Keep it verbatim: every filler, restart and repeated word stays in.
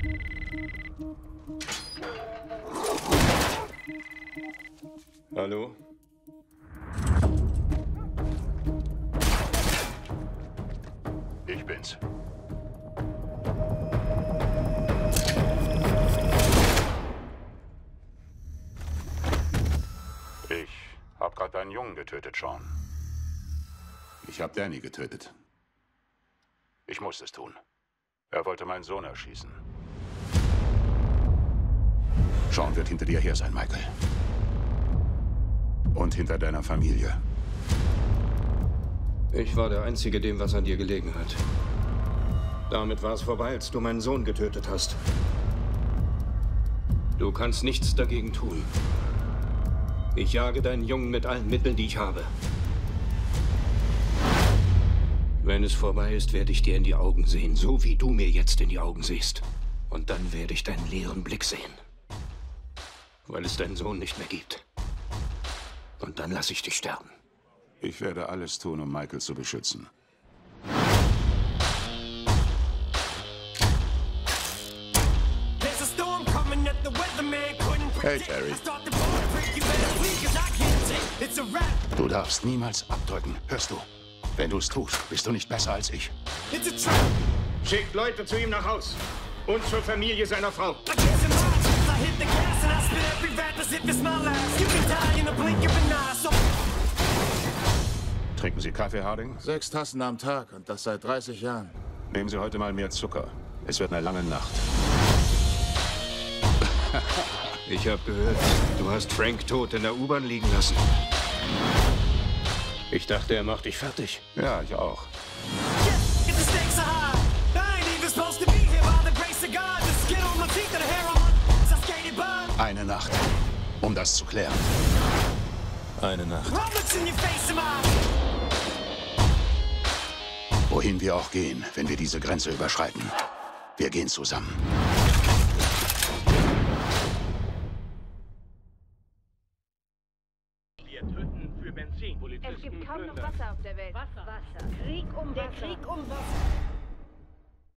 Hallo? Ich bin's. Ich hab gerade einen Jungen getötet, Sean. Ich hab Danny getötet. Ich musste es tun. Er wollte meinen Sohn erschießen. Sean wird hinter dir her sein, Michael. Und hinter deiner Familie. Ich war der Einzige, dem was an dir gelegen hat. Damit war es vorbei, als du meinen Sohn getötet hast. Du kannst nichts dagegen tun. Ich jage deinen Jungen mit allen Mitteln, die ich habe. Wenn es vorbei ist, werde ich dir in die Augen sehen, so wie du mir jetzt in die Augen siehst. Und dann werde ich deinen leeren Blick sehen. Weil es deinen Sohn nicht mehr gibt. Und dann lasse ich dich sterben. Ich werde alles tun, um Michael zu beschützen. Hey, Terry. Du darfst niemals abdrücken, hörst du? Wenn du es tust, bist du nicht besser als ich. Schickt Leute zu ihm nach Haus. Und zur Familie seiner Frau. Trinken Sie Kaffee, Harding? Sechs Tassen am Tag und das seit dreißig Jahren. Nehmen Sie heute mal mehr Zucker. Es wird eine lange Nacht. Ich habe gehört, du hast Frank tot in der U-Bahn liegen lassen. Ich dachte, er macht dich fertig. Ja, ich auch. Eine Nacht, um das zu klären. Eine Nacht. Wohin wir auch gehen, wenn wir diese Grenze überschreiten. Wir gehen zusammen. Wir töten für Benzin. Es gibt kaum noch Wasser auf der Welt. Wasser. Wasser. Krieg um Wasser. Der Krieg um Wasser.